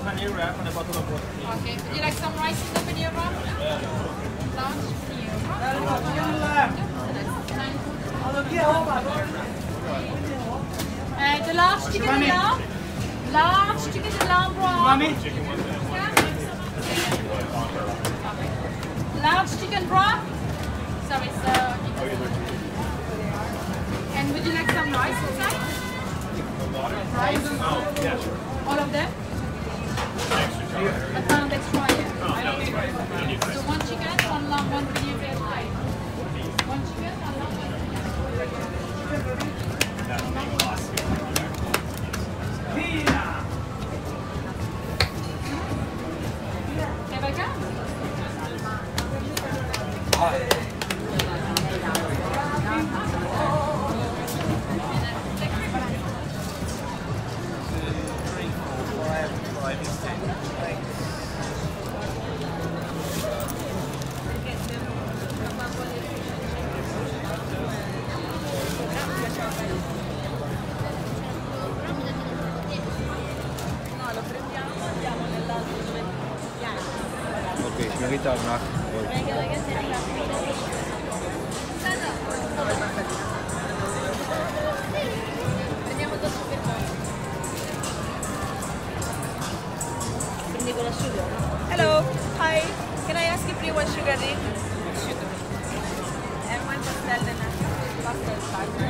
paneer wrap and a bottle of water. Okay. Would you like some rice in the paneer wrap? Large paneer wrap. The large chicken is là. Large chicken is là, bro. Large chicken broth. Sorry, sir. And would you like some rice inside? Rice? All of them? A pound extra, yeah. So one chicken, one lamb, one paneer veg. One chicken, one lamb, one Ok, mi ritorno. Prendiamo da supermercato. Prendi con l'asciugo. Hello, hi. Can I ask if you want sugar drink? And one pastel and a pastel side.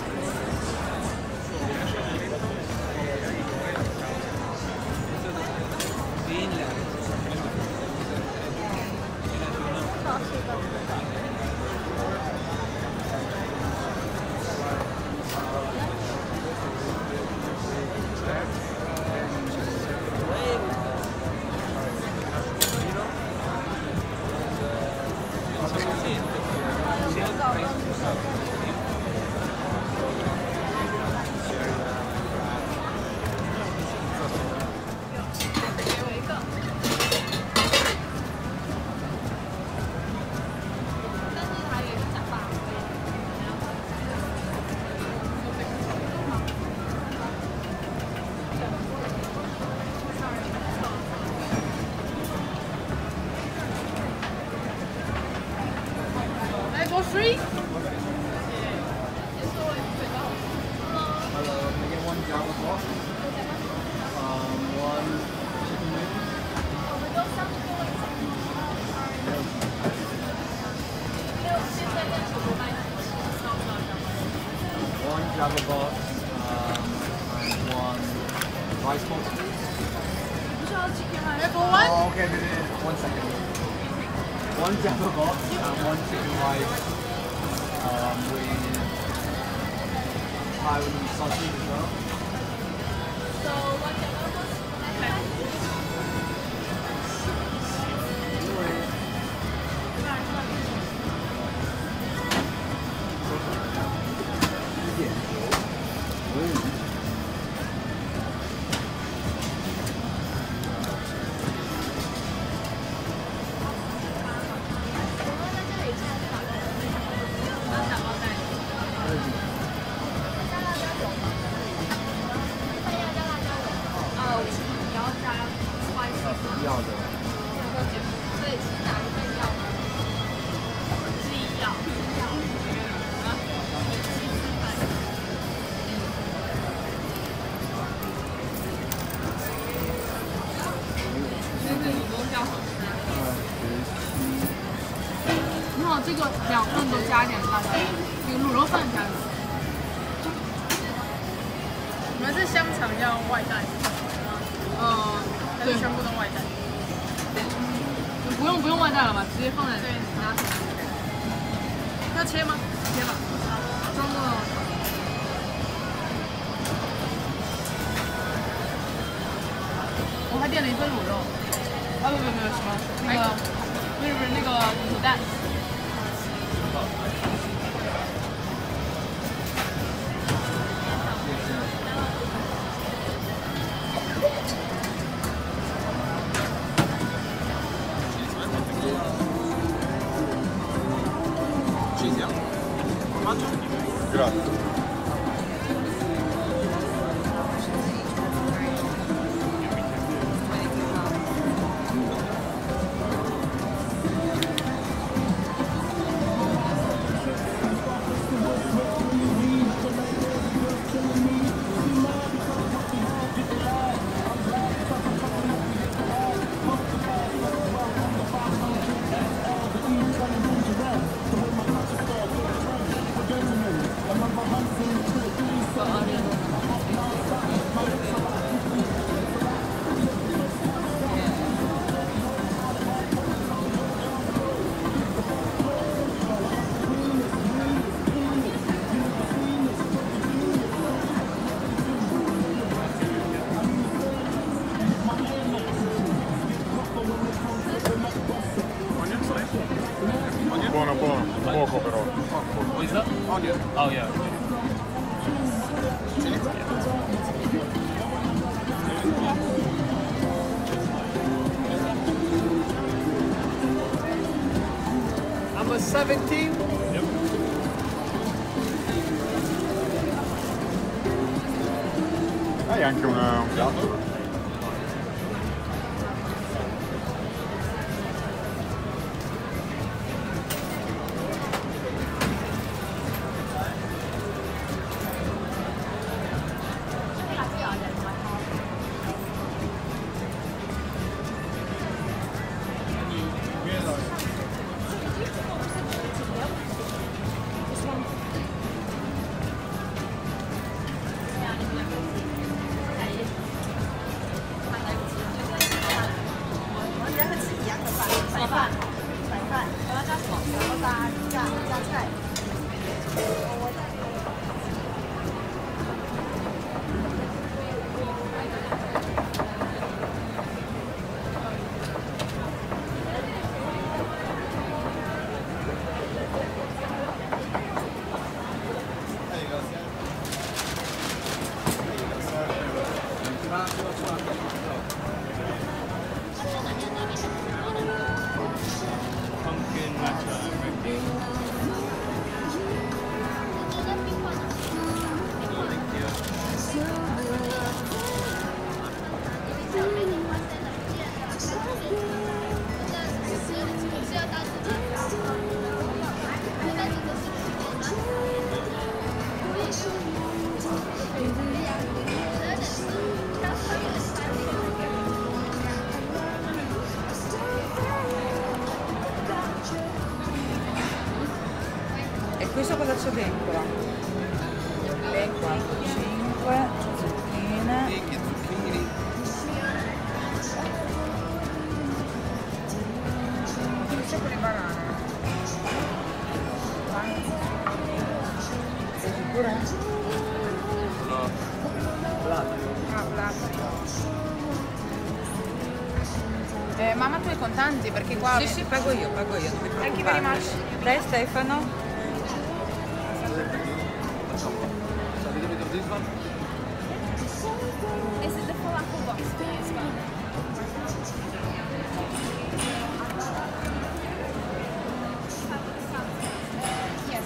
For free? Can I get one Java sauce? One chicken wing. One Java box and one rice box, please. For one? Oh, okay, 1 second. One Java box and one chicken rice with Taiwan sausage as well. So what Java box? 要的。 所以是哪一份要吗？是要。然后这个2份都加一点辣椒，这个卤肉饭加一点。你们是香肠要外带？对，全部都外带。不用外带了吧？直接放在对拿走。要切吗？切吧。装个。我还点了一份卤肉。啊不什么那个不是那个卤蛋。 Grazie. buono, buono. Poco però. What is that? Onion. Oh yeah. Number 17. Yep. Hai anche un gatto? Pumpkin matcha red bean. E questo cosa c'è dentro? 3, 4, 5 zucchine. Che zucchini. Un sacco di banane. Sei sicura? No. Platano. Ah, platano. Mamma, tu hai contanti perché qua... Sì, sì, pago io, non mi preoccupare. Thank you very much. Te, Stefano? This one? This is the falafel box for you as well. Yes,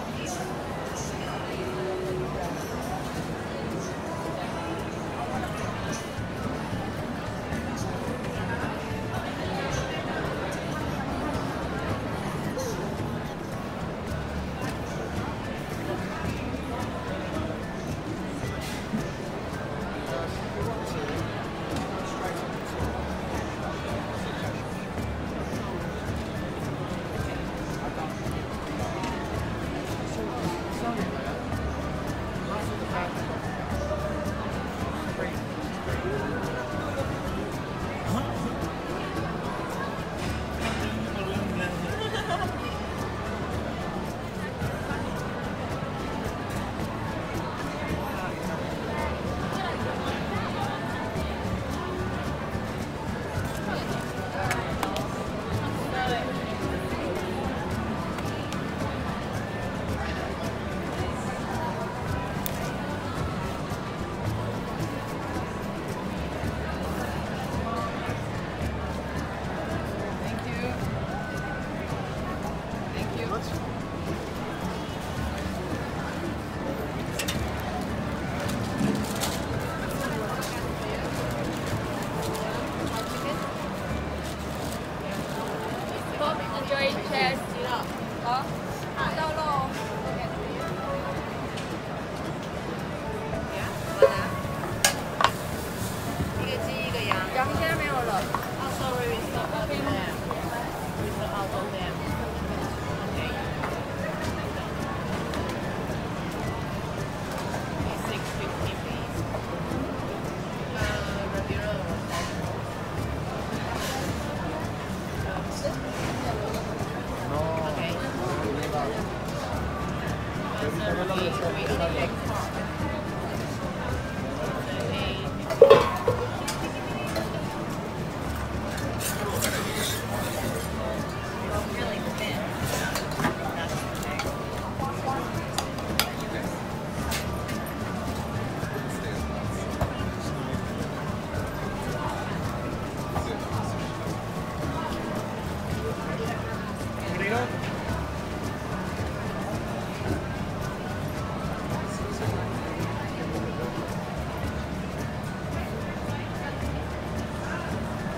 Enjoy chest. Có. Đâu lo.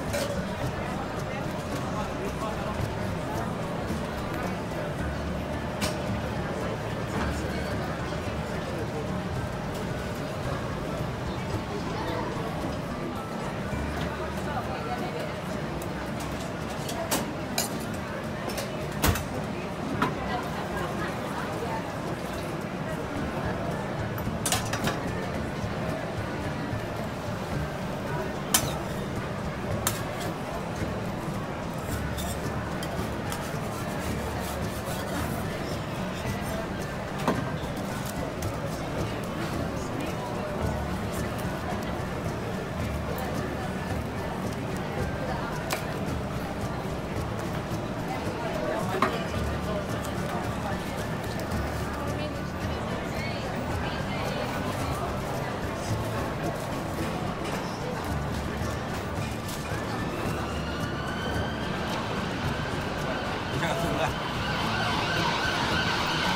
Thank